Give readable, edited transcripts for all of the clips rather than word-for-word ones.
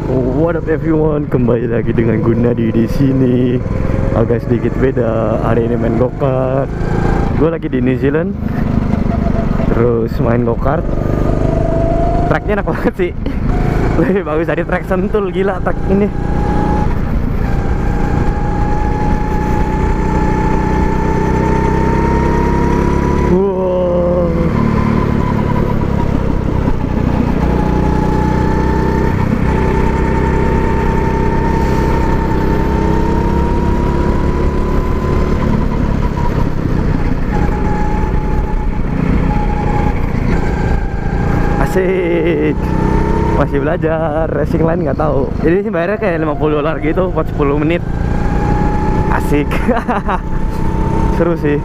What up everyone, kembali lagi dengan Gunadi di sini. Agak sedikit beda, hari ini main go-kart. Gue lagi di New Zealand, terus main go-kart. Tracknya enak banget sih. Lebih bagus dari track Sentul, gila track ini. Wow. Asik, masih belajar racing line, nggak tahu. Jadi sih bayarnya kayak $50 gitu buat 10 menit. Asik. Seru sih.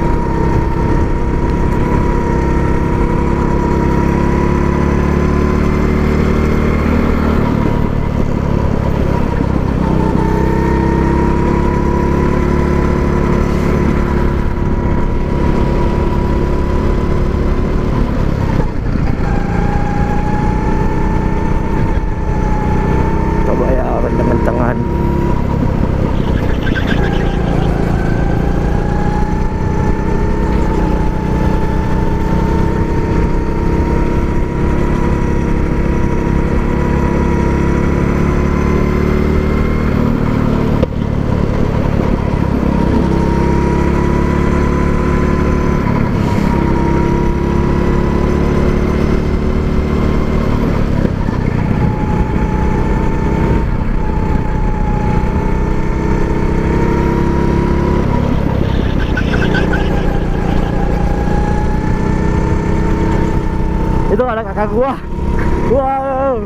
Itu ada kakak gua. Wow.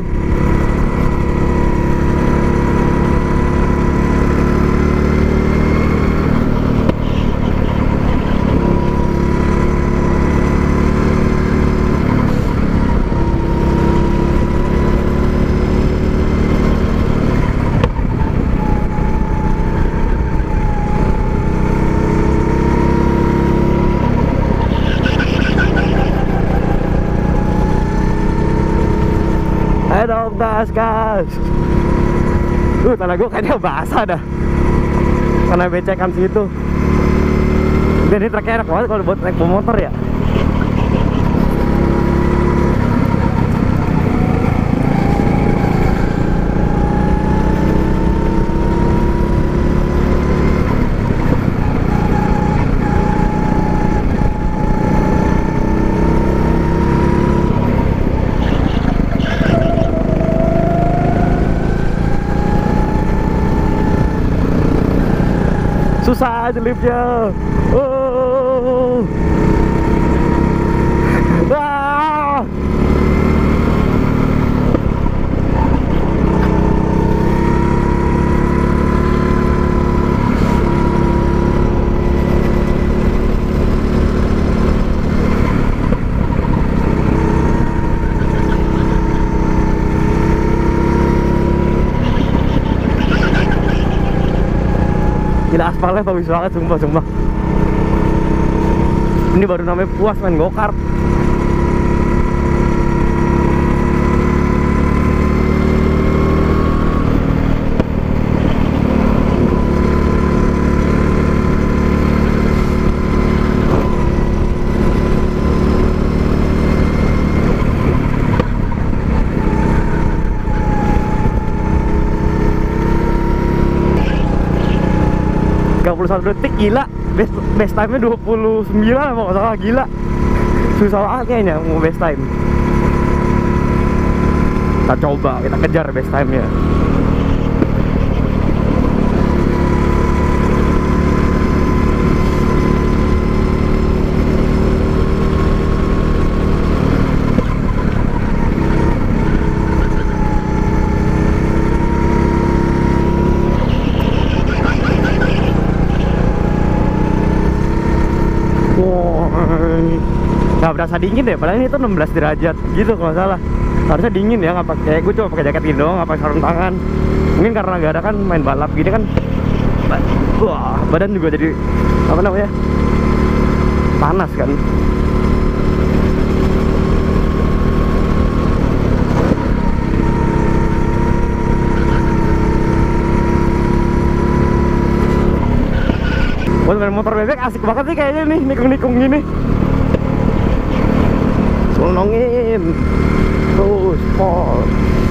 Ayo dong, gas. Tanah gue kayaknya basah dah karena becekan situ. Dan ini truknya enak banget kalau buat naik pemotor ya. Susah aja liftnya. Oh. Ah. Gila, aspalnya bagus banget, sumpah. Ini baru namanya puas main go-kart. Satu detik, gila. Best time-nya 29 kalau nggak salah, gila. Susah banget kayaknya mau best time. Kita coba, kita kejar best time-nya. Nggak berasa dingin deh, padahal ini tuh 16 derajat gitu kalau nggak salah. Harusnya dingin ya, nggak pakai. Gue cuma pakai jaket ini doang, nggak pakai sarung tangan. Mungkin karena nggak ada kan main balap gini kan. Wah, badan juga jadi apa namanya, panas kan. Buat main motor bebek asik banget sih kayaknya nih, nikung-nikung gini. Solongin terus sport.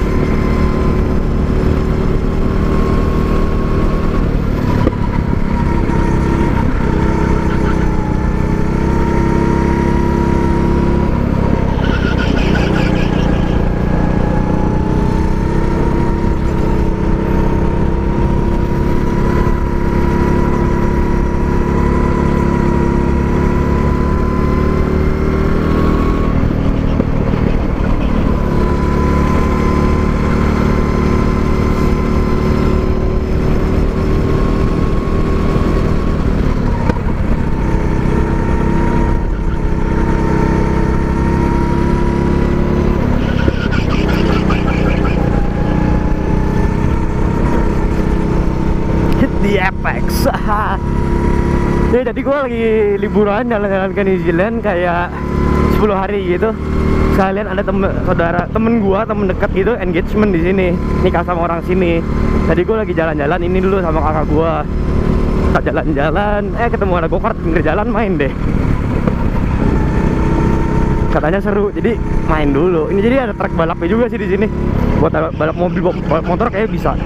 Di Apex. Ya, jadi gue lagi liburan jalan-jalan ke New Zealand kayak 10 hari gitu. Sekalian ada temen gue, temen dekat gitu, engagement di sini, nikah sama orang sini. Jadi gue lagi jalan-jalan ini dulu sama kakak gue. Kita jalan-jalan, ketemu ada go-kart pinggir jalan, main deh. Katanya seru, jadi main dulu. Ini jadi ada track balapnya juga sih di sini. Buat balap mobil, balap motor kayak bisa.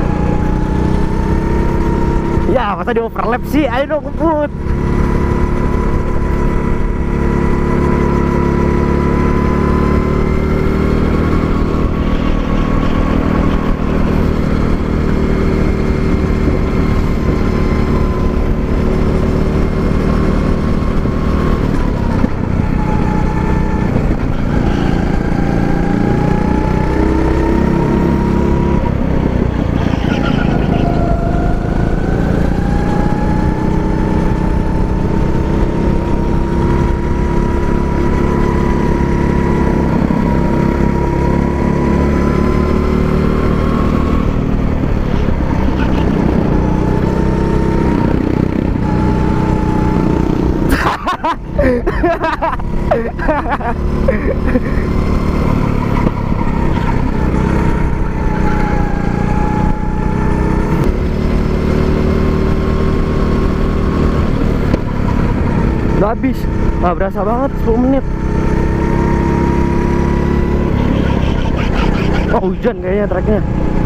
Ya, masa di overlap sih? Ayo dong, kebut. Udah habis, nggak berasa banget 10 menit. Oh, hujan kayaknya treknya.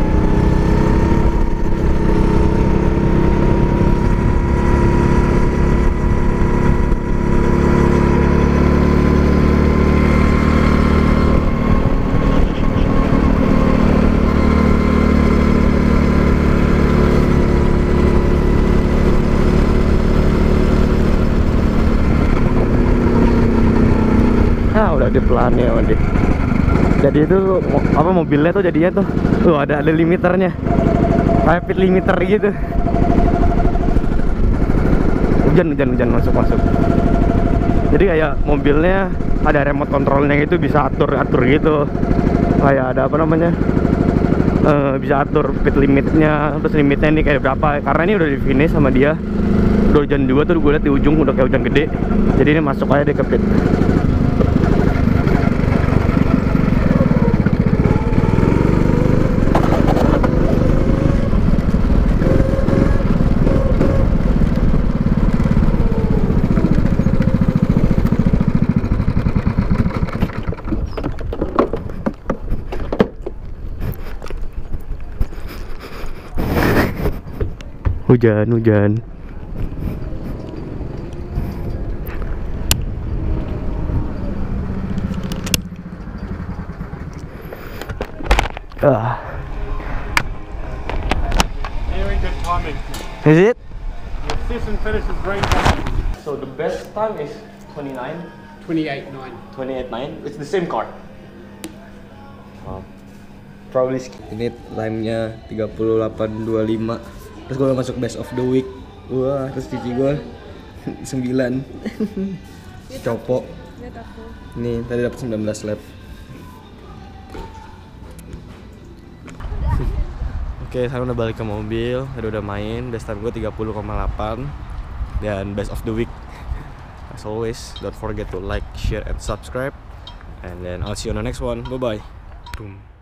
Udah di pelannya Wandi. Jadi itu apa, mobilnya tuh jadinya tuh ada limiternya, kayak speed limiter gitu. Hujan masuk. Jadi kayak mobilnya ada remote controlnya gitu, bisa atur gitu. Kayak ada apa namanya, bisa atur speed limitnya, terus limitnya ini kayak berapa. Karena ini udah di finish sama dia. Udah hujan juga tuh, gue liat di ujung udah kayak hujan gede. Jadi ini masuk aja deh ke pit. Hujan. Very good timing. Is it? Your session finishes rain time. So the best time is 29. 28.9. 28.9. It's the same car. Probably ini time-nya 38.25. Terus gue masuk best of the week. Wah, terus cici gue 9. Copo. Nih, tadi dapat 19 lap. Oke, sekarang udah balik ke mobil. Tadi udah main, best time gue 30,8. Dan best of the week. As always, don't forget to like, share, and subscribe. And then I'll see you on the next one. Bye-bye. Boom.